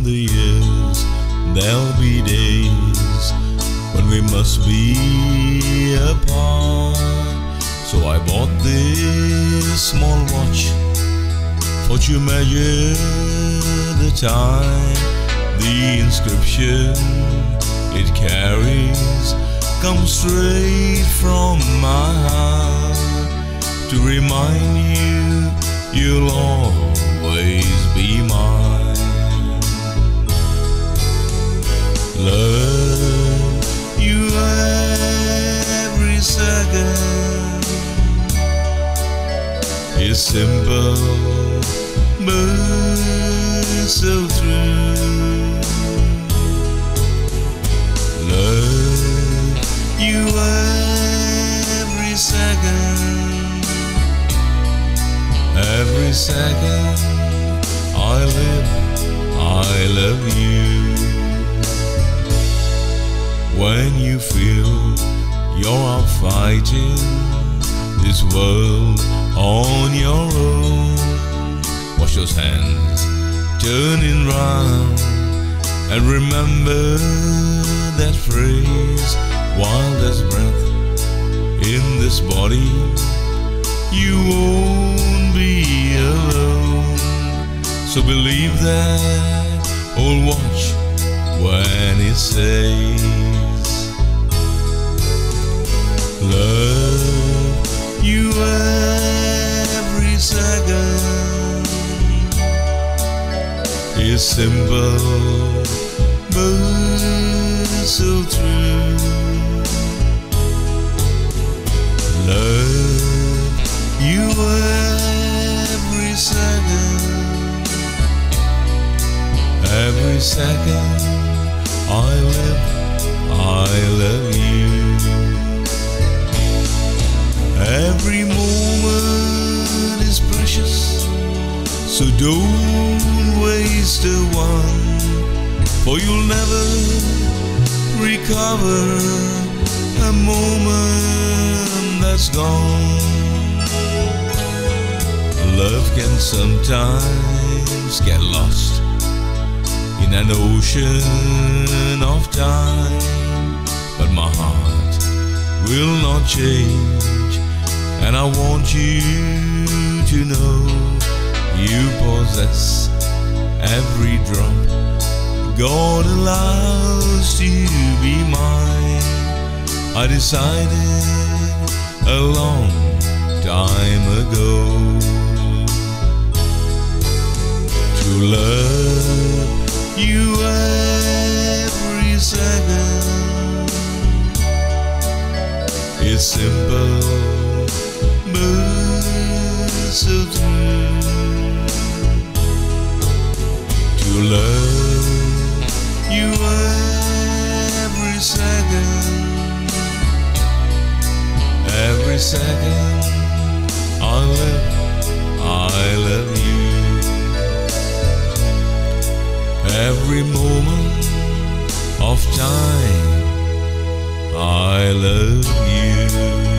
the years, there'll be days when we must be apart. So I bought this small watch for to measure the time. The inscription it carries comes straight from my heart to remind you you'll always be mine. Love you every second. It's simple but so true. Love you every second. Every second I live, I love you. When you feel you're out fighting this world on your own, wash those hands turning round and remember that phrase: while there's breath in this body, you won't be alone. So believe that old watch when it says, love you every second. It's simple but so true. Love you every second. Every second I live, I love you. Every moment is precious, so don't waste a one, for you'll never recover a moment that's gone. Love can sometimes get lost in an ocean of time, but my heart will not change, and I want you to know you possess every drop God allows to be mine. I decided a long time ago to love you every second. It's simple but so true. To love you every second. Every second I live, I love you. Every moment of time I love you.